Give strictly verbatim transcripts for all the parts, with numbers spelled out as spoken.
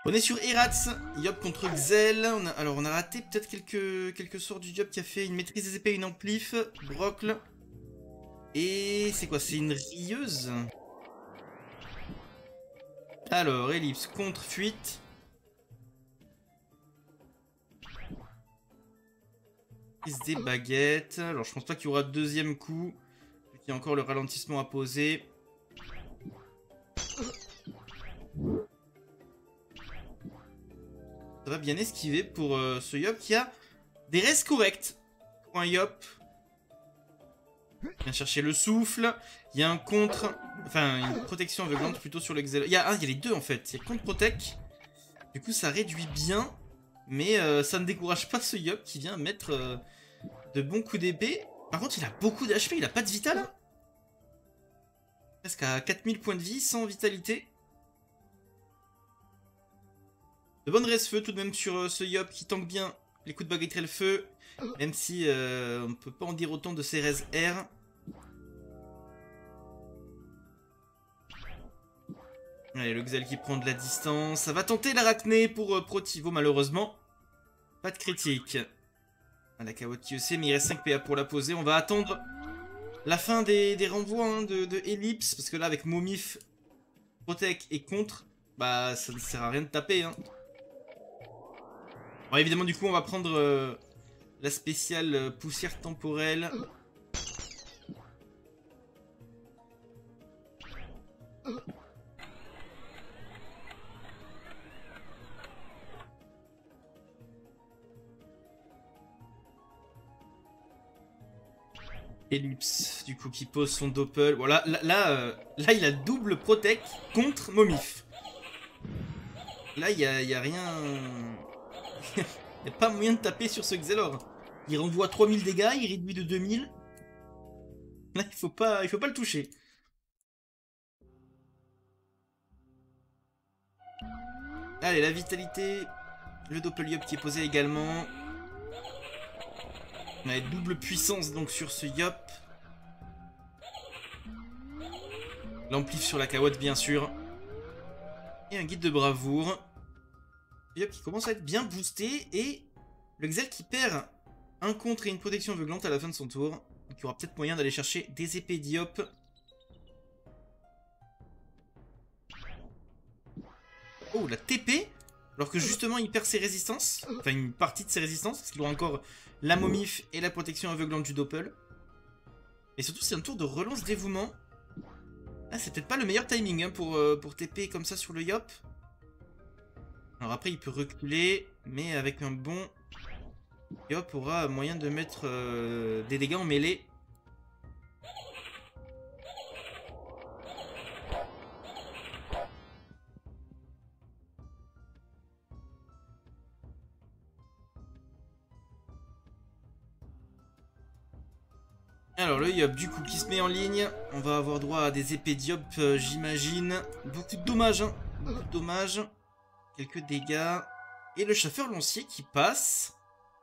On est sur Eratz, Yop contre Xel. On a, alors on a raté peut-être quelques, quelques sorts du Yop qui a fait une maîtrise des épées, une amplif, Brocle. Et c'est quoi? C'est une rieuse? Alors, ellipse contre fuite. Prise des baguettes. Alors je pense pas qu'il y aura deuxième coup. Vu qu'il y a encore le ralentissement à poser. Ça va bien esquiver pour euh, ce Yop qui a des restes corrects. Pour un Yop. Viens chercher le souffle. Il y a un contre. Enfin, une protection aveuglante plutôt sur le Xel. Il y a, ah, il y a les deux en fait. Il y a contre protect. Du coup, ça réduit bien. Mais euh, ça ne décourage pas ce Yop qui vient mettre euh, de bons coups d'épée. Par contre, il a beaucoup d'H P. Il a pas de vital. Hein, presque à quatre mille points de vie sans vitalité. De bonnes reste-feu tout de même sur euh, ce Yop qui tank bien les coups de baguette et le feu. Même si euh, on ne peut pas en dire autant de ses res R. Allez, le Xel qui prend de la distance. Ça va tenter l'arachné pour euh, Protivo, malheureusement. Pas de critique. Ah, la Kawot qui sait, mais il reste cinq P A pour la poser. On va attendre la fin des, des renvois hein, de, de Ellipse. Parce que là, avec Momif, Protect et contre, bah ça ne sert à rien de taper. Hein. Bon, évidemment, du coup, on va prendre euh, la spéciale euh, poussière temporelle. Ellipse, du coup, qui pose son doppel. Voilà, là, là, euh, là, il a double protect contre Momif. Là, il n'y a, y a rien... Il n'y a pas moyen de taper sur ce Xelor. Il renvoie trois mille dégâts, il réduit de deux mille. Là, il faut pas, il faut pas le toucher. Allez, la vitalité. Le Doppel-Yop qui est posé également. On a double puissance donc sur ce Yop. L'amplif sur la Kawot bien sûr. Et un guide de bravoure. Le Yop qui commence à être bien boosté. Et le Xel qui perd un contre et une protection aveuglante à la fin de son tour. Donc il y aura peut-être moyen d'aller chercher des épées d'Yop. Oh, la T P. Alors que justement il perd ses résistances. Enfin une partie de ses résistances. Parce qu'il aura encore la momif et la protection aveuglante du Doppel. Et surtout c'est un tour de relance dévouement. Ah, c'est peut-être pas le meilleur timing hein, pour, euh, pour T P comme ça sur le Yop. Alors après il peut reculer. Mais avec un bon... Yop aura moyen de mettre euh, des dégâts en mêlée. Alors le Yop du coup qui se met en ligne. On va avoir droit à des épées d'Yop euh, j'imagine. Beaucoup de dommages. Hein. Beaucoup de dommages. Quelques dégâts. Et le chasseur lancier qui passe.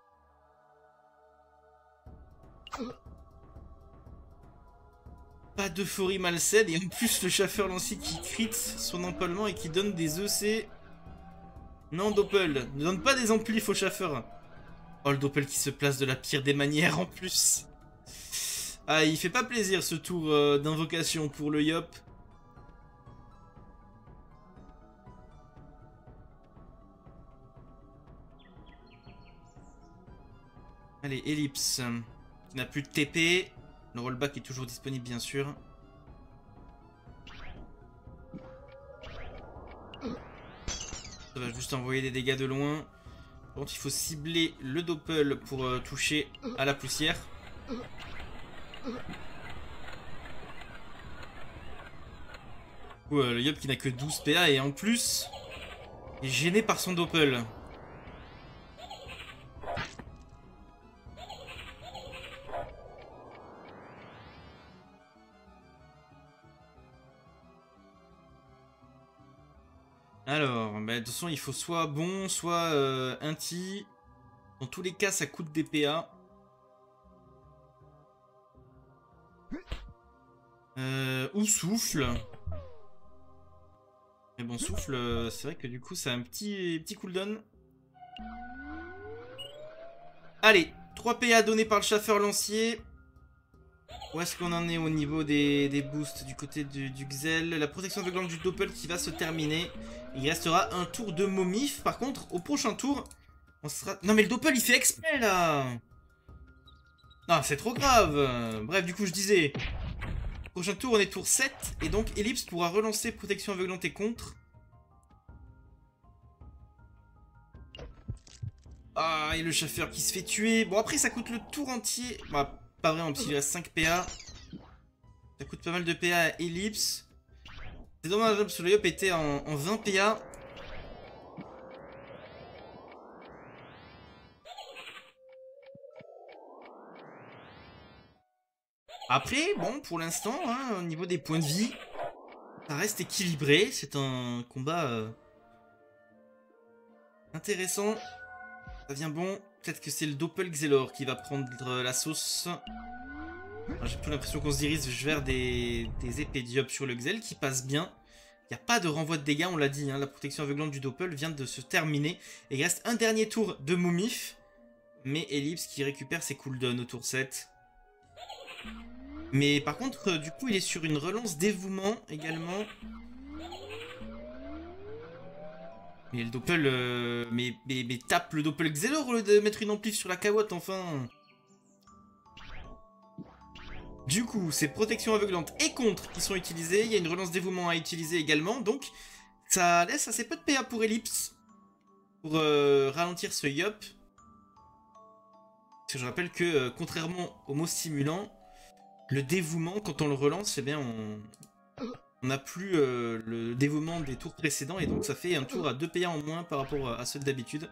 Pas d'euphorie malsaine. Et en plus le chasseur lancier qui crit son empalement et qui donne des E C. Non Doppel. Ne donne pas des amplifs au chasseur. Oh le Doppel qui se place de la pire des manières en plus. Ah, il fait pas plaisir ce tour euh, d'invocation pour le Yop. Allez, Ellipse. Qui n'a plus de T P. Le rollback est toujours disponible, bien sûr. Ça va juste envoyer des dégâts de loin. Par contre, il faut cibler le Doppel pour euh, toucher à la poussière. Ouh, le Yop qui n'a que douze P A et en plus est gêné par son Doppel. Alors, bah, de toute façon, il faut soit bon, soit euh, inti. Dans tous les cas, ça coûte des P A. Euh, ou souffle. Mais bon, souffle, euh, c'est vrai que du coup, ça a un petit, petit cooldown. Allez, trois P A donnés par le chasseur lancier. Où est-ce qu'on en est au niveau des, des boosts du côté du, du Xel? La protection aveuglante du Doppel qui va se terminer. Il restera un tour de Momif. Par contre, au prochain tour, on sera... Non mais le Doppel, il fait exprès, là. Non, c'est trop grave. Bref, du coup, je disais... Prochain tour, on est tour sept. Et donc, Ellipse pourra relancer protection aveuglante et contre. Ah, et le chasseur qui se fait tuer. Bon, après, ça coûte le tour entier. Bah, pas vraiment, parce qu'il reste cinq P A. Ça coûte pas mal de P A à Ellipse. C'est dommage, parce que le Yop était en, en vingt P A. Après, bon, pour l'instant, hein, au niveau des points de vie, ça reste équilibré. C'est un combat euh, intéressant. Ça vient bon. Peut-être que c'est le Doppel Xelor qui va prendre la sauce. J'ai plutôt l'impression qu'on se dirige vers des, des épées Diop sur le Xel qui passent bien. Il n'y a pas de renvoi de dégâts, on l'a dit. Hein, la protection aveuglante du Doppel vient de se terminer. Et il reste un dernier tour de Momif. Mais Ellipse qui récupère ses cooldowns au tour sept. Mais par contre, euh, du coup, il est sur une relance dévouement également. Mais le Doppel... Euh, mais, mais, mais tape le Doppel Xelor au lieu de mettre une amplif sur la cawotte, enfin. Du coup, c'est protection aveuglante et contre qui sont utilisées. Il y a une relance dévouement à utiliser également. Donc, ça laisse assez peu de P A pour Ellipse. Pour euh, ralentir ce Yop. Parce que je rappelle que, euh, contrairement au mot stimulant, le dévouement, quand on le relance, eh bien, on n'a plus euh, le dévouement des tours précédents. Et donc, ça fait un tour à deux P A en moins par rapport à ceux d'habitude.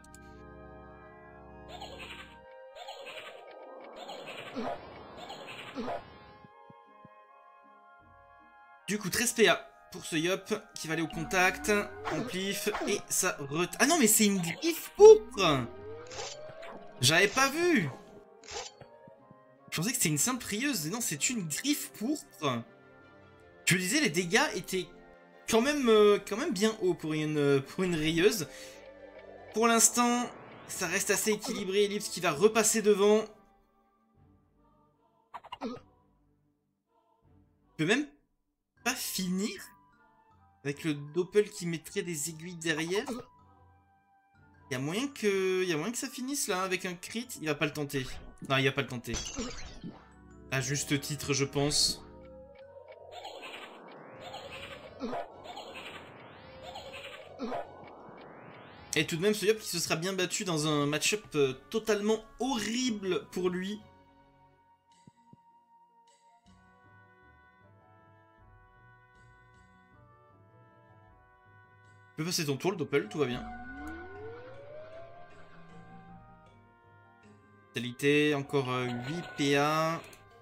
Du coup, treize P A pour ce Yop qui va aller au contact, amplif, et ça ret... Ah non, mais c'est une griffe pourpre. J'avais pas vu. Je pensais que c'était une simple rieuse, et non, c'est une griffe pourpre. Je me disais, les dégâts étaient quand même, euh, quand même bien hauts pour une, pour une rieuse. Pour l'instant, ça reste assez équilibré. Ellipse qui va repasser devant. Je peux même pas finir avec le Doppel qui mettrait des aiguilles derrière. Il y a moyen que, il y a moyen que ça finisse là avec un crit. Il va pas le tenter. Non, il va pas le tenter. À juste titre, je pense. Et tout de même, ce Yop qui se sera bien battu dans un match-up euh, totalement horrible pour lui. Tu peux passer ton tour, le Doppel, tout va bien. Vitalité, encore euh, huit P A.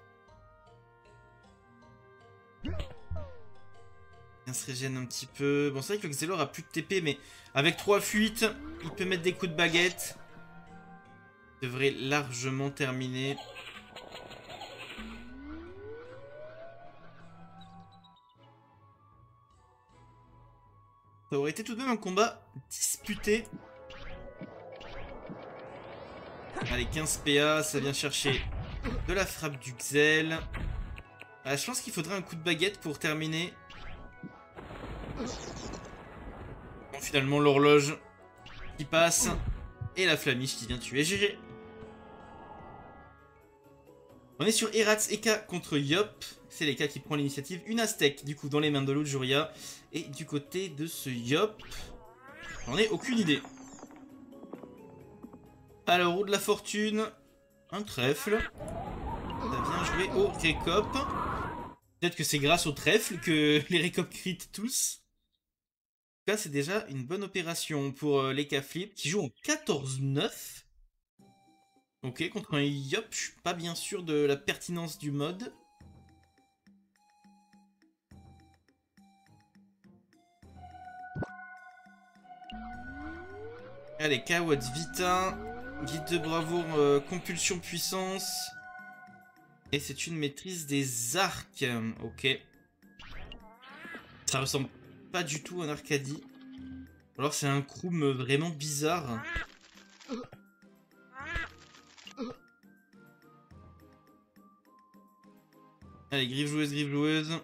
Il se régène un petit peu. Bon, c'est vrai que le Xelor a plus de T P, mais avec trois fuites, il peut mettre des coups de baguette. Il devrait largement terminer. Ça aurait été tout de même un combat disputé. Allez, quinze P A, ça vient chercher de la frappe du Xel. Ah, je pense qu'il faudrait un coup de baguette pour terminer. Bon, finalement, l'horloge qui passe. Et la flamiche qui vient tuer G G. On est sur Eratz Eka contre Yop. C'est l'Eka qui prend l'initiative. Une Aztèque, du coup, dans les mains de Lujuria. Et du côté de ce Yop, j'en ai aucune idée. Alors, roue de la fortune. Un trèfle. Ça vient jouer au récop. Peut-être que c'est grâce au trèfle que les récop crit tous. En tout cas, c'est déjà une bonne opération pour euh, les K-Flip qui jouent en quatorze neuf. Ok, contre un Yop, je suis pas bien sûr de la pertinence du mode. Allez, Kawad Vita, guide de bravoure, euh, compulsion puissance. Et c'est une maîtrise des arcs. Ok. Ça ressemble pas du tout un Arcadie. Ou alors c'est un Kroom vraiment bizarre. Allez, griffe joueuse, griffe joueuse.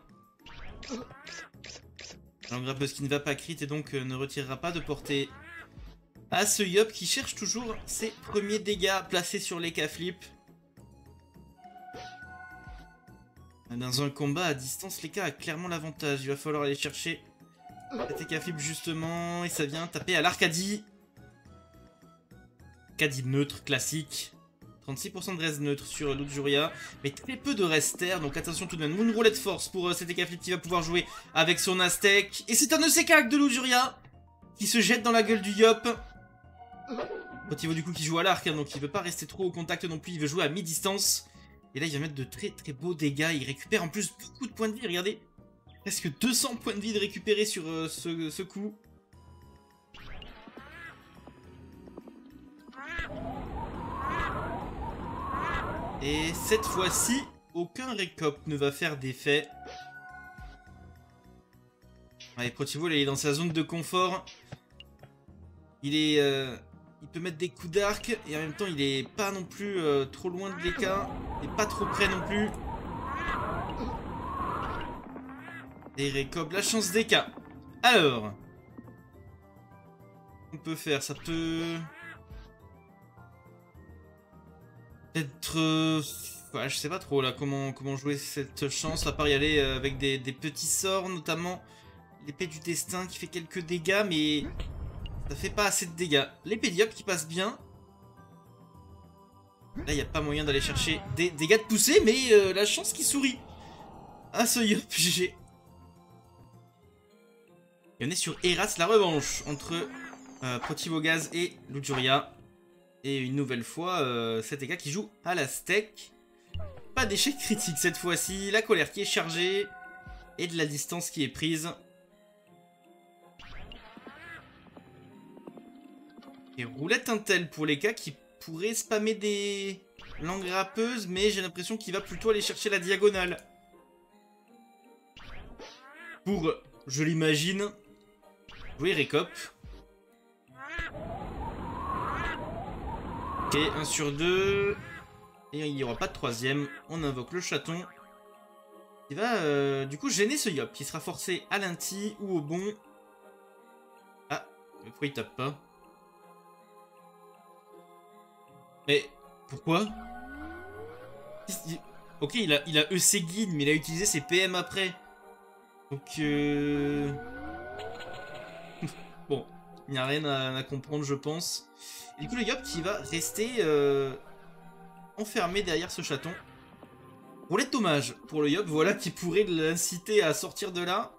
L'engrappeuse qui ne va pas crit et donc euh, ne retirera pas de portée à ce Yop qui cherche toujours ses premiers dégâts placés sur les K-flip. Dans un combat à distance, les K a clairement l'avantage. Il va falloir aller chercher cet K-flip justement et ça vient taper à l'Arcadie. Arcadie neutre, classique. trente-six pour cent de reste neutre sur Lujuria, mais très peu de reste terre, donc attention tout de même. Une roulette force pour euh, cet K-flip qui va pouvoir jouer avec son Aztec. Et c'est un E C K de Lujuria qui se jette dans la gueule du Yop. Potivo du coup qui joue à l'arc, hein, donc il veut pas rester trop au contact non plus, il veut jouer à mi-distance. Et là il va mettre de très très beaux dégâts, il récupère en plus beaucoup de points de vie, regardez. Presque deux cents points de vie de récupérer sur euh, ce, ce coup. Et cette fois-ci, aucun récop ne va faire d'effet. Allez, Protivo, il est dans sa zone de confort. Il est, euh, il peut mettre des coups d'arc et en même temps, il est pas non plus euh, trop loin de l'E K. Il est pas trop près non plus. Et récop la chance d'E K. Alors, on peut faire, ça peut... Peut-être... Euh... Ouais, je sais pas trop là comment, comment jouer cette chance, à part y aller euh, avec des, des petits sorts, notamment l'épée du destin qui fait quelques dégâts, mais ça fait pas assez de dégâts. L'épée d'Yop qui passe bien. Là, il n'y a pas moyen d'aller chercher des dégâts de poussée, mais euh, la chance qui sourit à ce Yop, G G. Et on est sur Eras, la revanche entre euh, Protivo Gaz et Lujuria. Et une nouvelle fois, euh, cet Eka qui joue à la steak. Pas d'échec critique cette fois-ci. La colère qui est chargée. Et de la distance qui est prise. Et roulette intel pour les cas qui pourraient spammer des langues râpeuses. Mais j'ai l'impression qu'il va plutôt aller chercher la diagonale. Pour, je l'imagine, jouer récop. Ok, un sur deux. Et il n'y aura pas de troisième. On invoque le chaton. Il va euh, du coup gêner ce Yop. Qui sera forcé à l'inti ou au bon. Ah, pourquoi il tape pas? Mais pourquoi? Ok, il a, il a E C guide, mais il a utilisé ses P M après. Donc euh... bon, il n'y a rien à, à comprendre je pense. Et du coup le Yop qui va rester euh, enfermé derrière ce chaton. Roulette dommage pour le Yop, voilà qui pourrait l'inciter à sortir de là.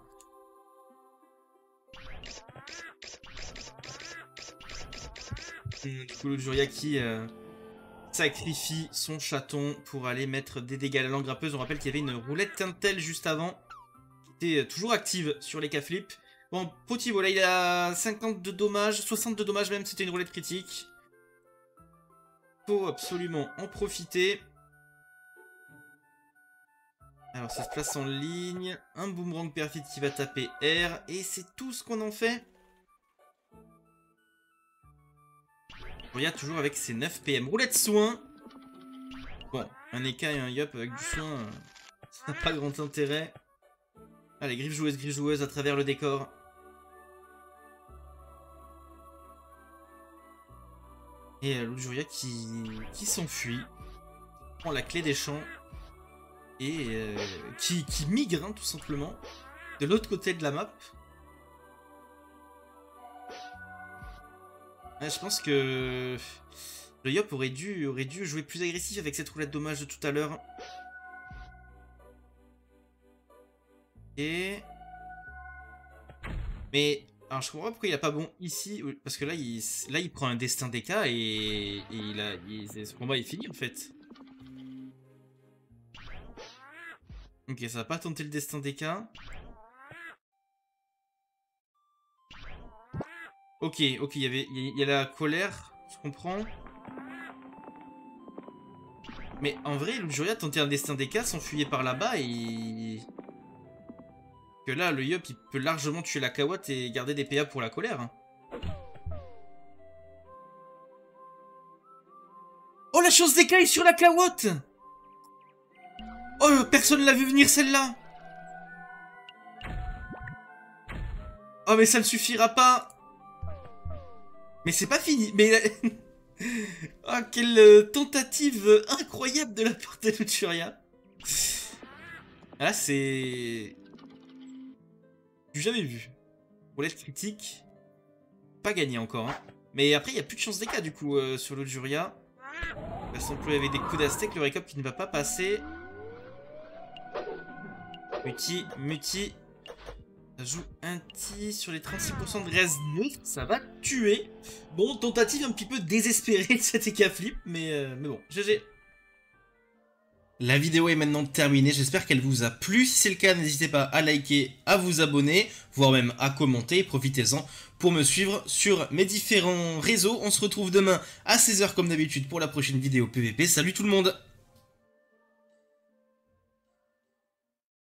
Du coup le Lujuria qui euh, sacrifie son chaton pour aller mettre des dégâts à la langue râpeuse. On rappelle qu'il y avait une roulette intel juste avant. Qui était toujours active sur les K-flip. Bon, Protivo là il a cinquante de dommages, soixante de dommages même, c'était une roulette critique. Faut absolument en profiter. Alors ça se place en ligne. Un boomerang perfide qui va taper R. Et c'est tout ce qu'on en fait. Regarde toujours avec ses neuf P M. Roulette soin. Bon, un Eka et un Yop avec du soin, euh, ça n'a pas grand intérêt. Allez, griffe joueuse, griffe joueuse à travers le décor. Et euh, Lujuria qui, qui s'enfuit. Prend la clé des champs. Et euh, qui, qui migre, hein, tout simplement. De l'autre côté de la map. Ouais, je pense que le Yop aurait dû, aurait dû jouer plus agressif avec cette roulette dommage de tout à l'heure. Et... Mais... Alors je comprends pas pourquoi il a pas bon ici. Parce que là il, là, il prend un destin d'E K et, et il a, il, ce combat est fini en fait. Ok, ça va pas tenter le destin d'E K. Ok, ok, il y avait, il y a la colère, je comprends. Mais en vrai, Lujuria tentait un destin d'E K, s'enfuyait par là-bas et... Que là, le Yup, il peut largement tuer la Kawotte et garder des P A pour la colère. Hein. Oh, la chance d'écaille sur la Kawotte! Oh, personne l'a vu venir celle-là! Oh, mais ça ne suffira pas! Mais c'est pas fini! Mais... oh, quelle tentative incroyable de la part de Luturia! Là, c'est... j'ai jamais vu. Roulette critique. Pas gagné encore. Hein. Mais après, il n'y a plus de chance d'éclat du coup euh, sur Luturia. Il va s'employer avec des coups d'aztèque. Le récop qui ne va pas passer. Muti, Muti. Ça joue un petit sur les trente-six pour cent de reste neutre. Ça va tuer. Bon, tentative un petit peu désespérée de cet Eka Flip. Mais, euh, mais bon, G G. La vidéo est maintenant terminée, j'espère qu'elle vous a plu. Si c'est le cas, n'hésitez pas à liker, à vous abonner, voire même à commenter. Profitez-en pour me suivre sur mes différents réseaux. On se retrouve demain à seize heures comme d'habitude pour la prochaine vidéo P V P. Salut tout le monde!